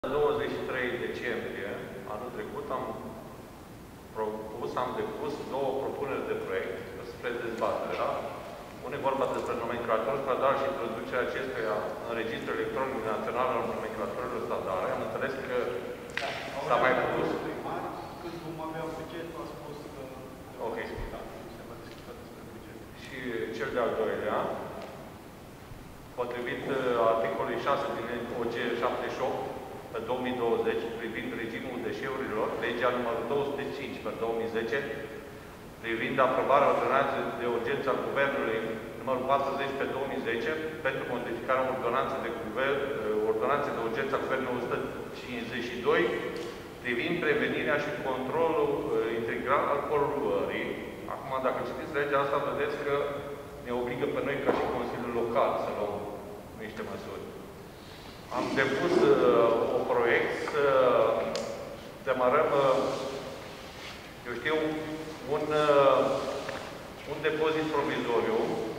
23 decembrie, anul trecut, am depus două propuneri de proiect spre dezbatere. Da? Una e vorba despre nomenclatorul stradal și introducerea acestuia în Registrul Electronic Național al nomenclatorilor stradale. Am înțeles că s-a mai propus. Când vom avea bugetul, a spus că... Ok. Se va discuta despre buget. Și cel de-al doilea, potrivit articolului 6 din OG 78 pe 2020, privind regimul deșeurilor, legea numărul 205 pe 2010, privind aprobarea ordonanței de urgență al Guvernului numărul 40 pe 2010, pentru modificarea ordonanței de urgență al Guvernului 152, privind prevenirea și controlul integral al poluării. Acum, dacă citiți legea asta, vedeți că ne obligă pe noi, ca și Consiliul Local, să luăm niște măsuri. Am depus un proiect să demarăm, eu știu, un depozit provizoriu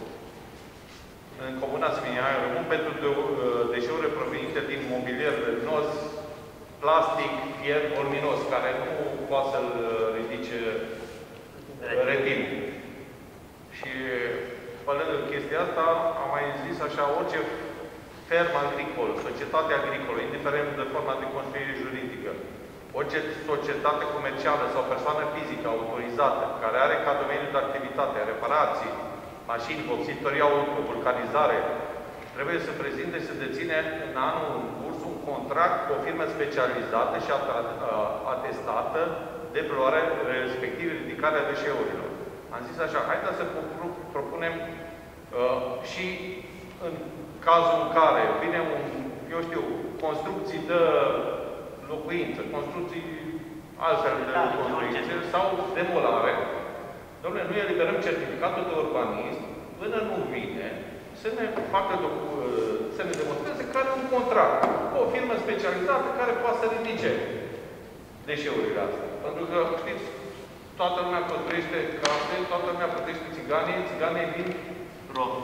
în Comuna Smiaia, pentru deșeurile provenite din mobilier nos, plastic, fier, oluminos, care nu poate să-l ridice retin. Și pe lângă chestia asta, am mai zis așa, orice fermă agricolă, societate agricolă, indiferent de forma de construire juridică, orice societate comercială sau persoană fizică autorizată, care are ca domeniu de activitate, reparații, mașini, vopsitorii auto, vulcanizare, trebuie să prezinte și să deține în anul în curs un contract cu o firmă specializată și atestată de poluare, respectiv ridicarea deșeurilor. Am zis așa, haideți să propunem și în cazul în care vine eu știu, construcții de locuință, construcții altfel de construcții sau demolare, dom'le, noi eliberăm certificatul de urbanism până nu vine să ne facă să ne demonstreze că are un contract cu o firmă specializată care poate să ridice deșeurile astea. Pentru că, știți, toată lumea construiește case, toată lumea plătește țiganii vin rom.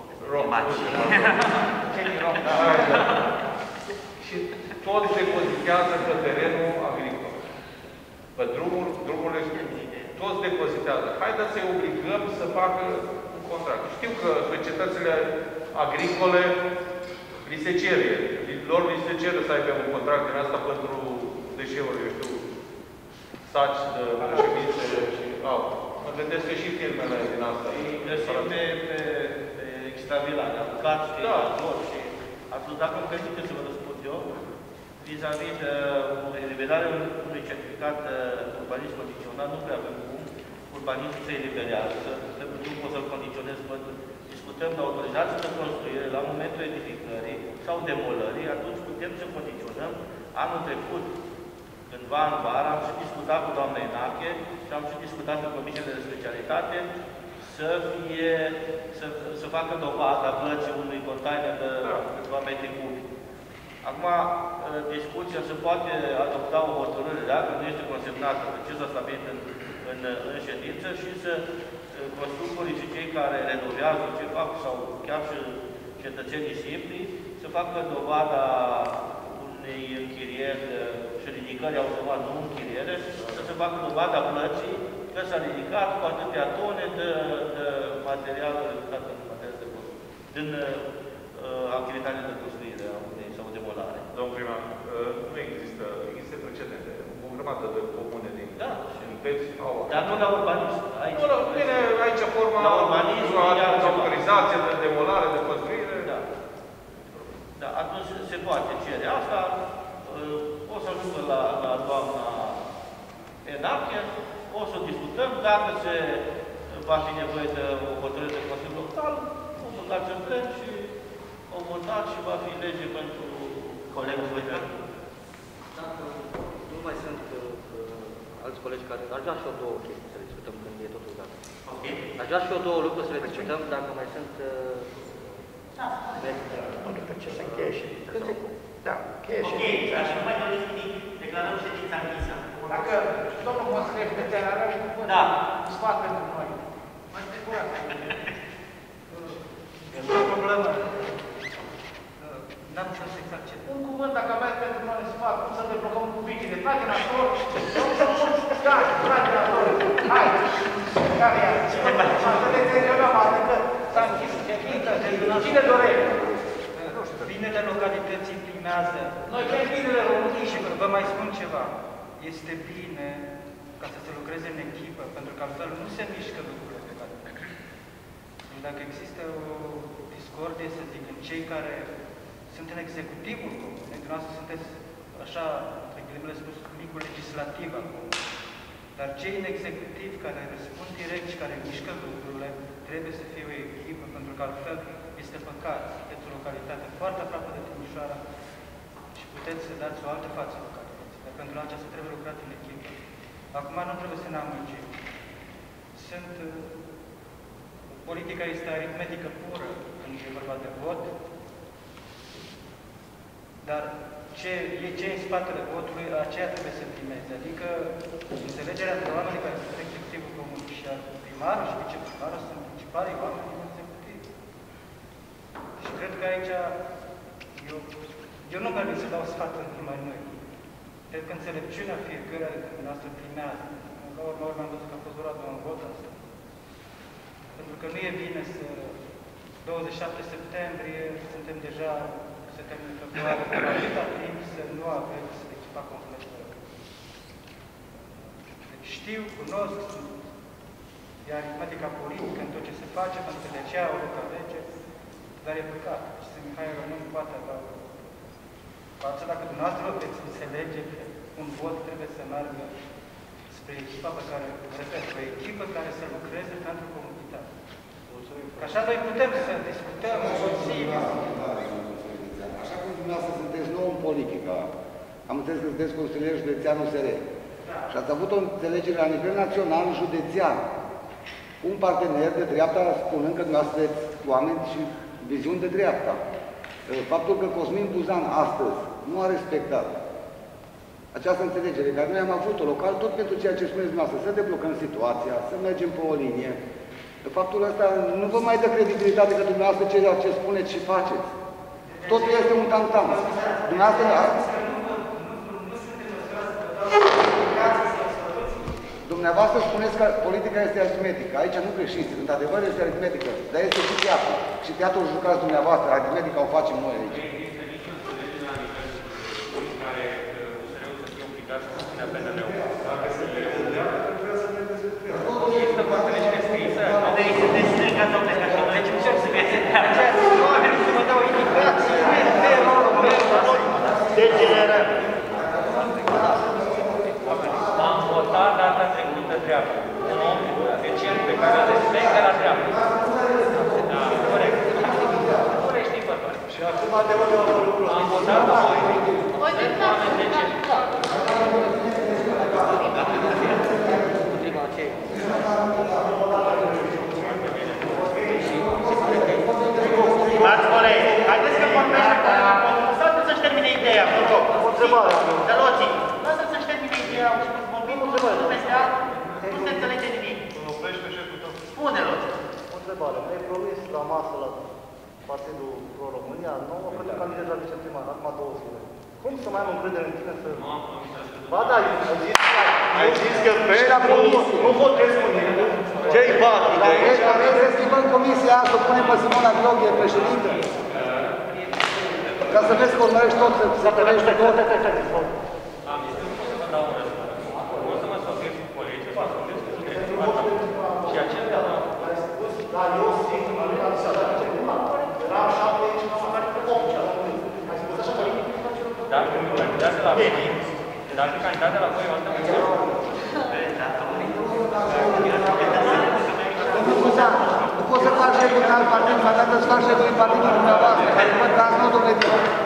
Și toți depozitează pe terenul agricol. Pe drumurile, toți depozitează. Haideți să-i obligăm să facă un contract. Știu că societățile agricole li se cere. Lor li se cere să aibă un contract din asta pentru deșeuri, eu știu, saci de președințe și mă gândesc că și firmele din asta. Găsim pe extravilare, apucați de lor și atunci, dacă îmi permite să vă răspund eu, vis-a-vis de eliberarea unui certificat urbanist condiționat, nu prea avem cum urbanistul se eliberează, pentru că nu pot să-l condiționez până discutăm de autorizație de construire la momentul edificării sau demolării, atunci putem să condiționăm. Anul trecut, cândva în vară, am și discutat cu doamna Enache și am și discutat în comisiile de specialitate să facă dovada plății unui container de câțiva metri cubi. Acum, discuția se poate adopta o hotărâre, dacă nu este consemnată, ce s-a stabilit în ședință și să constructorii și cei care renovează ce fac, sau chiar și cetățenii simpli, să facă dovada unei închirieri și ridicări automat, nu închiriere, să se facă dovada plății că s-a ridicat cu atâtea tone de material rezultat în materie de construire, din activitatea de construire sau demolare. Domnul primar, nu există precedente. O grămadă de comune din Peți au... Dar nu la urbanism. Bine, aici forma la urbanism, autorizație de demolare, de construire. Da, atunci se poate cere asta. O să ajungă la doamna Enache, o să discutăm. Dacă se va fi nevoie de o hotărâre de Consiliul Local, o să dați în plen și o votați și va fi lege pentru colegul Vădea. Dacă nu mai sunt alți colegi care... Aș vrea și eu două chestii să le discutăm când e totul gata. Aș vrea și eu două lucruri să le discutăm dacă mai sunt... După ce se încheie ședința. Da, încheie ședința. Ok, nu mai doriți nimic. Declarăm ședința închisă. Dacă domnul Moscăieș veterinar nu pot sfat pentru noi. Mai speculați. Este o problemă. N-am înțeles exact ce. Un cuvânt, dacă aveți pentru noi să fac, cum să deblocăm cuvintele. Trage în actor, trage în actor. Hai! Care e? Să ne înțelegem, adică s-a închis ședință. Cine dorește? Nu știu, binele localității primează. Noi vrem binele României. Și vă mai spun ceva. Este bine ca să se lucreze în echipă, pentru că altfel nu se mișcă lucrurile pe care. Deci dacă există o discordie, să zic, în cei care sunt în executivul comunei, dumneavoastră sunteți, așa, între ghilimele spus, micul legislativ acum, dar cei în executiv care răspund direct și care mișcă lucrurile, trebuie să fie o echipă, pentru că altfel este păcat. Sunteți o localitate foarte aproape de Timișoara și puteți să dați o altă față localității. Dar pentru aceasta trebuie lucrat în echipă. Acum nu trebuie să ne amăgim. Politica este aritmetică pură când e vorba de vot, dar ce e în spatele votului, aceea trebuie să primeze. Adică înțelegerea între oamenii care sunt executivul comun și primarul și viceprimarul sunt principalii oameni din executiv. Și cred că aici eu nu merg să dau sfaturi nimeni noi. Cred că înțelepciunea fiecăruia dintre dumneavoastră primează. La urmă am văzut că a fost doar un vot asta. Pentru că nu e bine să 27 septembrie, suntem deja, se termină februarie, dar atâta timp să nu aveți echipa completă. Deci știu, cunosc, e aritmetica politică în tot ce se face, pentru că de aceea au loc alegeri, dar e păcat. Și Mihai Rămân poate avea o față, dacă dumneavoastră veți înțelege că un vot trebuie să meargă spre echipa pe care, repet, o echipă care să lucreze pentru comunitate. Că așa noi putem să discutăm în Consiliu. Așa cum dumneavoastră sunteți nou în politică, am înțeles că sunteți consilier județean USR. Și ați avut o înțelegere la nivel național, județean, cu un partener de dreapta, spunând că dumneavoastră sunteți oameni și viziuni de dreapta. Faptul că Cosmin Buzan astăzi nu a respectat această înțelegere care noi am avut-o local, tot pentru ceea ce spuneți dumneavoastră, să deblocăm situația, să mergem pe o linie. Faptul ăsta nu vă mai dă credibilitate că dumneavoastră ceea ce spuneți și faceți. Totul este un tam-tam. Dumneavoastră spuneți că politica este aritmetică. Aici nu greșiți. Într-adevăr este aritmetică. Dar este și teatru. Și teatrul jucați dumneavoastră. Aritmetica o facem noi aici. Există foarte legile scrisă? Deci ca domnule, ca domnule, ce încerc să vezi? Oamenii să mă dau indicații, degenerăm. Am votat data trecută dreapta. Un om decent pe care îl respectă la dreapta. Da, corect. Corect, știi, bărbat. Și acum de unde au apărut lucrul? Am votat oameni decenți. Stimați colegi, haideți că vorbește cu lăsați să-și termine ideea, vă rog. Dăloții, lăsați să-și termine ideea și vorbim unul peste altul, nu se înțelege nimic. Oprește șeful tău. Spune-l. O întrebare. Mi-ai promis la masă la Partidul Pro-România nouă că te candidezi la viceprimar, acum 2 zile. Cum să mai am încredere în tine să... Ba da, ai zis că pentru nu votez cu mine. Ce-i bati de aici? Dar vreți să schimbăm comisia asta, să punem pe Simona Gheorghe președinte? Ca să vezi că urmărești tot, să te vezi pe tot. Am zis că nu să vă dau un răspuns. O să mă sfătuiesc cu colegii, să mă sfătuiesc cu județul. Și acel de la... Da, eu simt că nu am să la viceprimar. Eram 7 aici, nu am mai pe 8. Ai spus așa că Dacă candidat de la voi, dacă candidat de la voi, o altă măsură. Nu poți să faci șeful în alt partid, dar dacă îți faci șeful în partidul dumneavoastră, care văd că azi nu, domnule,